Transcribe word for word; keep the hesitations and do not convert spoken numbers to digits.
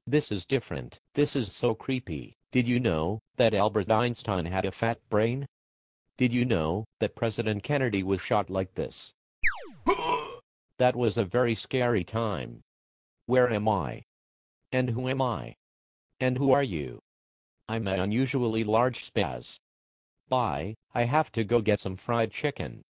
This is different. This is so creepy. Did you know that Albert Einstein had a fat brain? Did you know that President Kennedy was shot like this? That was a very scary time. Where am I? And who am I? And who are you? I'm an unusually large spaz. Bye, I have to go get some fried chicken.